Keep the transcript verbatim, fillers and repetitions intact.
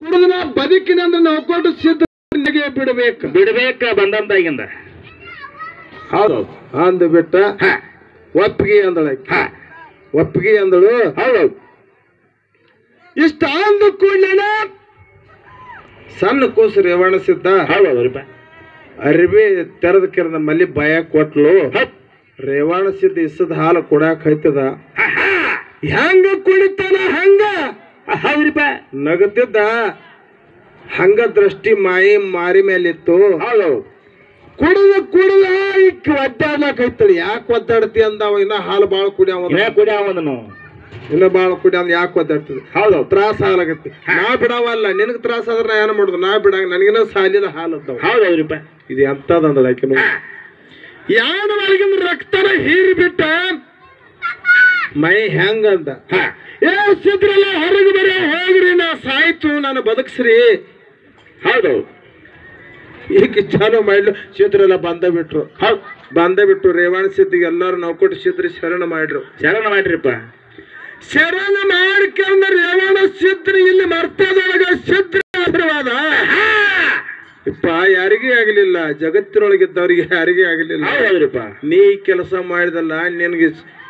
ಕುಡಿದ ಬದುಕಿನಂದ್ರೆ ನಾವು ಕೊಟ್ಟು ಸಿದ್ಧ ಬಿಡ್ಬೇಕು ಬಿಡ್ಬೇಕ ಬಂದಂತಾಗಿಂದ ಹೌದು ಅಂದು ಬಿಟ್ಟ ಒಪ್ಪಿಗೆ ಅಂದಳ ಒಪ್ಪಿಗೆ ಅಂದಳು ಹೌದು ಇಷ್ಟ ಅಂದ ಕೂಡಲೇ ಸಣ್ಣ ಕೂಸು ರೇವಣ ಸಿದ್ಧ ಹೌದೌದ್ರಿಪ್ಪ ಅರಿವಿ ತೆರೆದ ಕೆರೆದ ಮಲ್ಲಿ ಭಯ ಕೊಟ್ಲು ರೇವಣ ಸಿದ್ಧ ಇಸದ ಹಾಲು ಕುಡಾಕ್ ಹೈತದ ಹೆಂಗ ಕುಡಿತಾನ ಹಂಗ ಹೌದ್ರಿಪ್ಪ ನಗತಿದ್ದ ಹಂಗ ದೃಷ್ಟಿ ಮಾಯಿ ಮಾರಿ ಮೇಲಿತ್ತು ಹೌದು ಕುಡಿದ ಕುಡಿದ ಇಕ್ ಒದ್ದಾಡ್ಲಾಕ್ ಐತಳಿ ಯಾಕೆ ಒದ್ದಾಡ್ತಿ ಅಂದವ ಇನ್ನ ಹಾಲು ಬಾಳ ಕುಡಿಯವ ಕುಡಿಯವನು ಇನ್ನ ಬಾಳ ಕುಡಿ ಅಂದ್ ಯಾಕೆ ಒದ್ದಾಡ್ತದ ಹೌದು ತ್ರಾಸ ಹಾಲಾಗತ್ತೆ ನಾ ಬಿಡವಲ್ಲ ನಿನಗ್ ತ್ರಾಸ ಆದ್ರ ನಾ ಏನ್ ಮಾಡುದು ನಾ ಬಿಡಂಗ ನನಗಿನ ಸಾಲಿದ ಹಾಲು ಅದಾವ ಹೌದೌದ್ರಿಪ್ಪ ಇದು ಎಂತದಂದಳ ಆಕಿನು ಯಾನ ಒಳಗಿನ ರಕ್ತನ ಹೀರಿ ಬಿಟ್ಟ ಮೈ ಹೆಂಗಂದ ಏ ಸಿದ್ರಲ್ಲ ಹೊರಗೆ ಬರ ಹೋಗ್ರಿ ನಾ ಸಾಯ್ತು ನಾನು ಬದುಕ್ಸ್ರಿ ಹೌದು ಈಗ ಚಾಲು ಮಾಡ್ಲು ಸಿದ್ರೆಲ್ಲ ಬಂದ ಬಿಟ್ರು ಹೌದು ಬಂದ ಬಿಟ್ರು ರೇವಣ ಸಿದ್ಧಿಗೆ ಎಲ್ಲಾರು ನಾವು ಕೊಟ್ಟು ಸಿದ್ರಿ ಶರಣ ಮಾಡ್ರು ಶರಣ ಮಾಡ್ರಿಪ್ಪ ಶರಣ ಮಾಡ್ಕೊಂಡ ರೇವಣ ಸಿದ್ರಿ ಇಲ್ಲಿ ಮರ್ತದೊಳಗ ಸಿದ್ರ ಆಶೀರ್ವಾದ ಇಪ್ಪ ಯಾರಿಗೇ ಆಗಲಿಲ್ಲ ಜಗತ್ತಿನೊಳಗಿದ್ದವ್ರಿಗೆ ಯಾರಿಗೇ ಆಗಲಿಲ್ಲ ಹೌದ್ರಿಪ್ಪ ನೀ ಕೆಲಸ ಮಾಡಿದಲ್ಲ ನಿನ್ಗೆ